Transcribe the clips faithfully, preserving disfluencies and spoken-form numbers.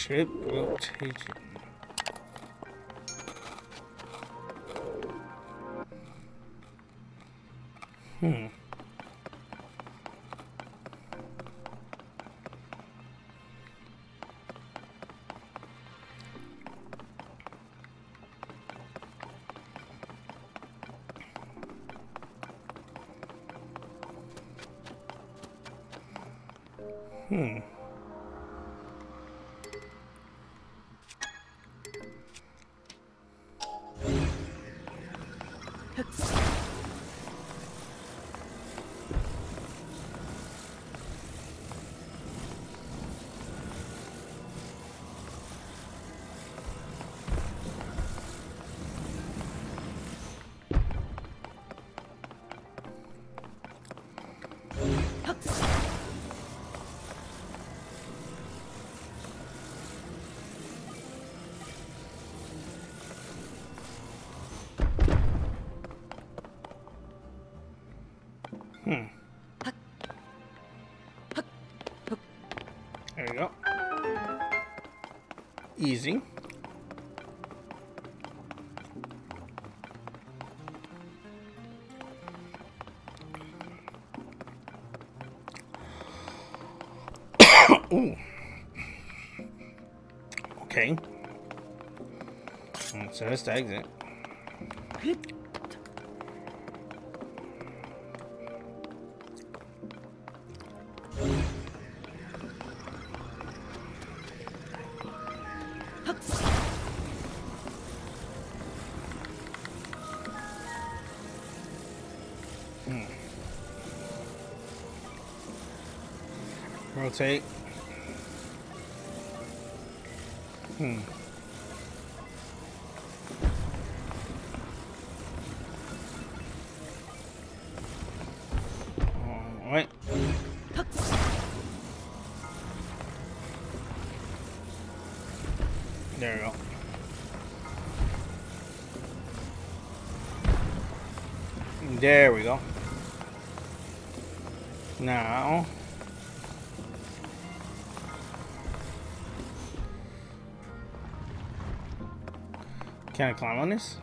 Ship rotation. Hmm. Hmm. Hmm. There we go. Easy. Ooh. Okay. So that's the exit. Hmm. Rotate. Hmm. All right. There we go. There we go. Now, can I climb on this?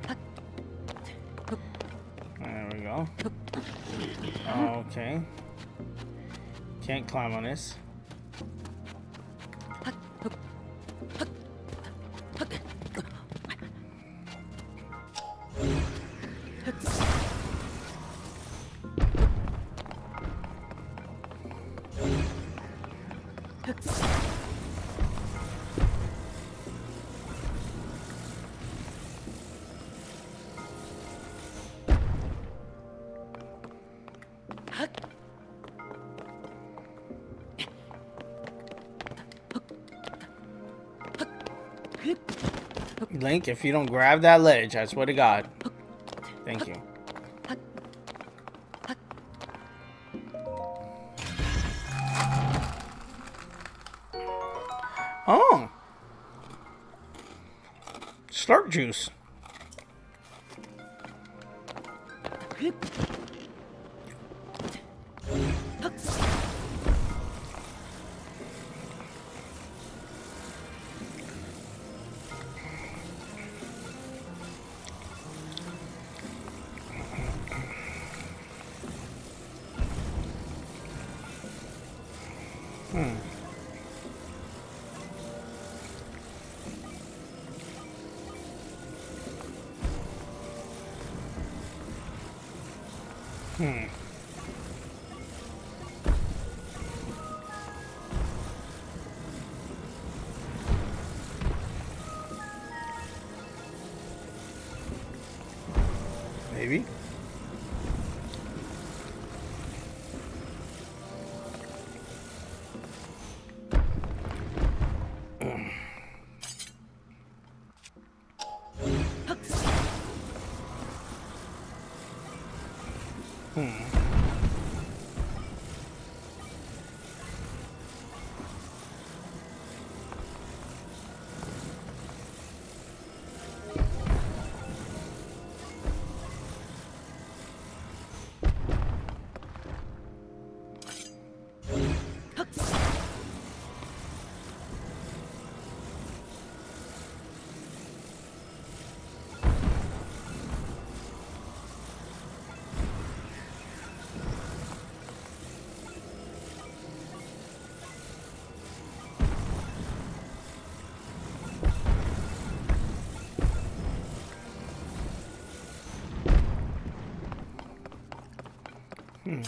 There we go. Okay. Can't climb on this. Link, if you don't grab that ledge, I swear to God. Thank you. Oh. Slurp juice. Hmm. Hmm. Maybe. Hmm. Hmm.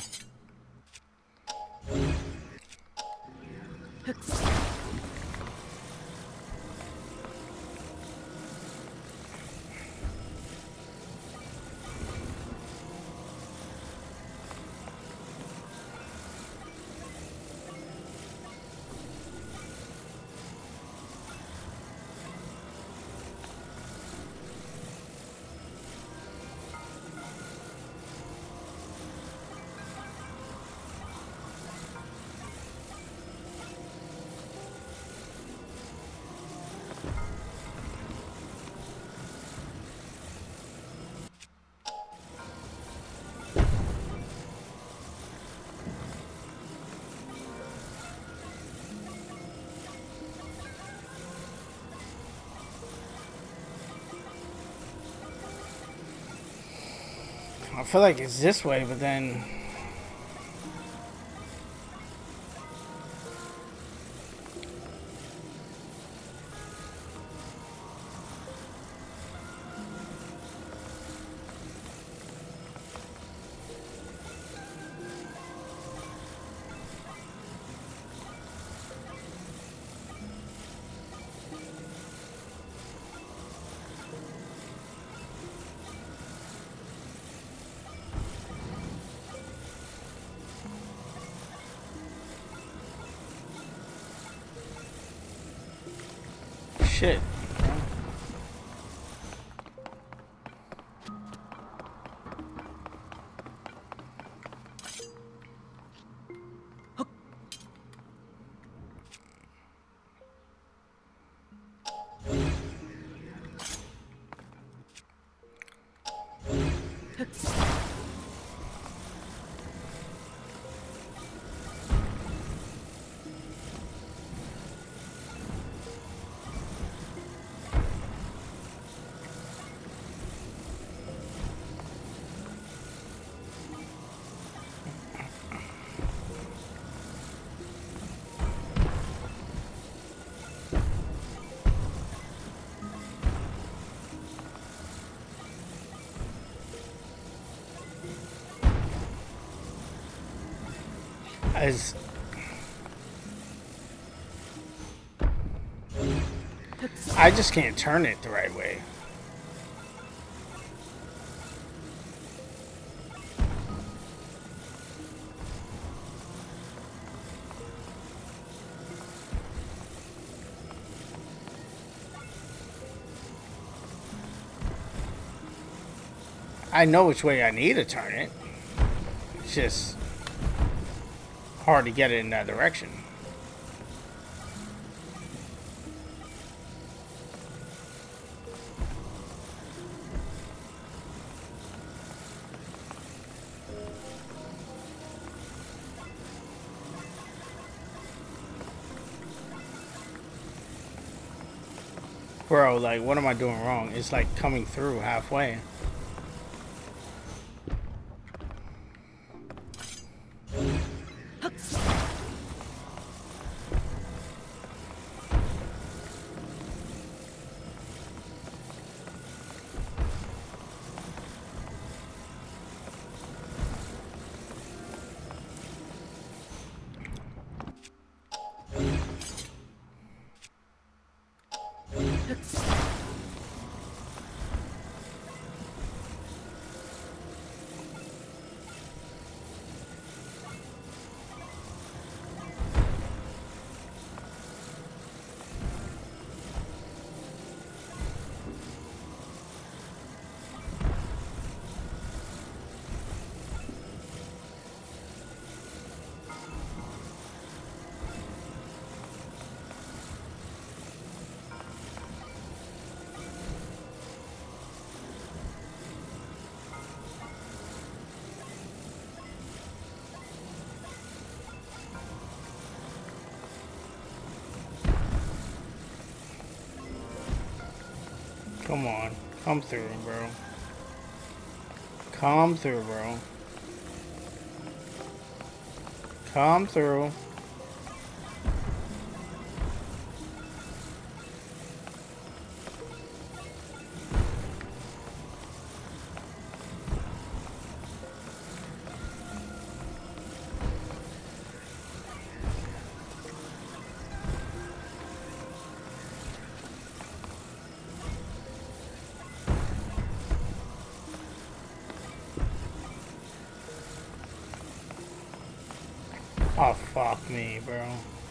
I feel like it's this way, but then shit. As I just can't turn it the right way. I know which way I need to turn it. It's just hard to get it in that direction. Bro, like, what am I doing wrong? It's like coming through halfway. Come on. Come through, bro. Come through, bro. Come through. Oh, fuck me, bro.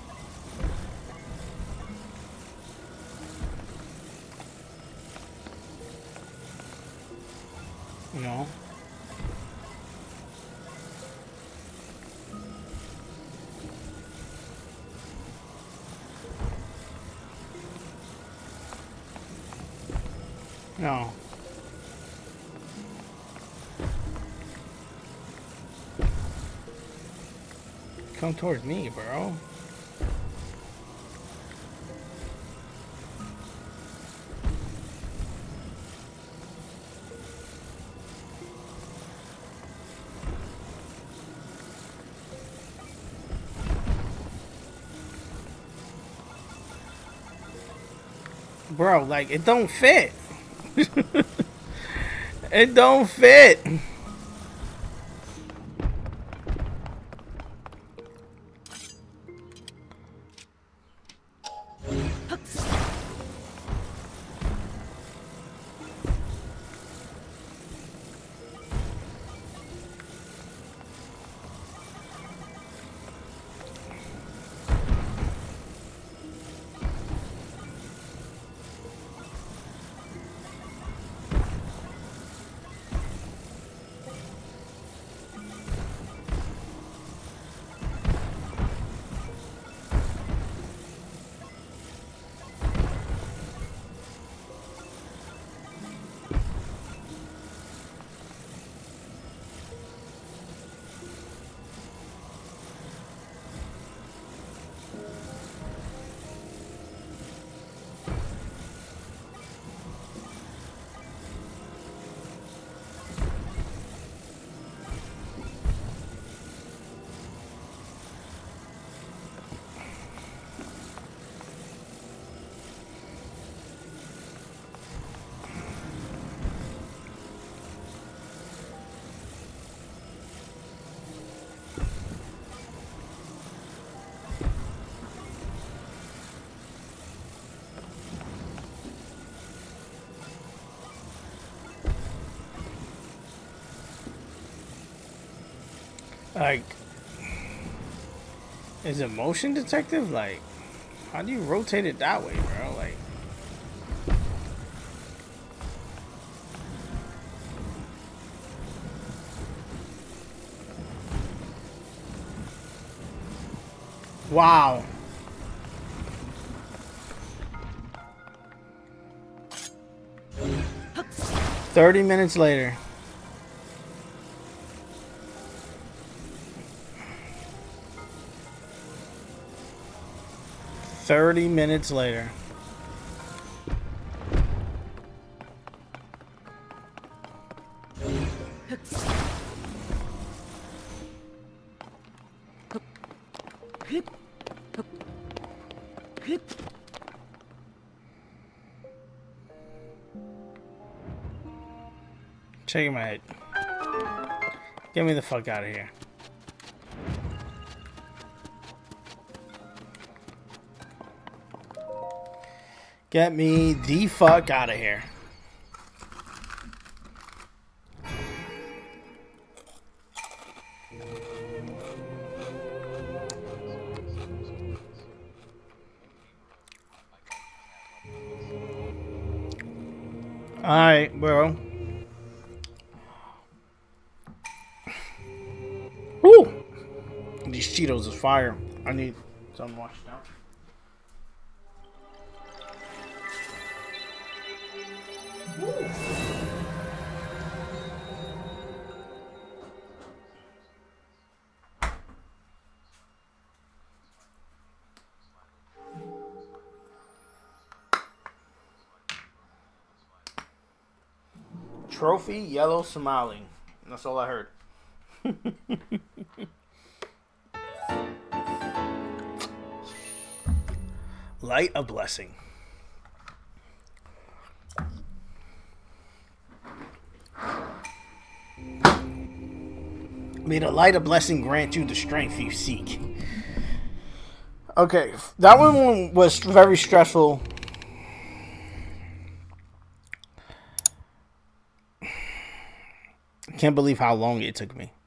No. No. Come towards me, bro. Bro, like, it don't fit. It don't fit. Like, is it motion detective? Like, how do you rotate it that way, bro? Like, wow. Thirty minutes later. Thirty minutes later. Shaking my head. Get me the fuck out of here. Get me the fuck out of here. Alright, bro. Woo! These Cheetos is fire. I need some washed out. Woo. Trophy yellow Somali. That's all I heard. Light a blessing. May the light of blessing grant you the strength you seek. Okay, that one was very stressful. I can't believe how long it took me.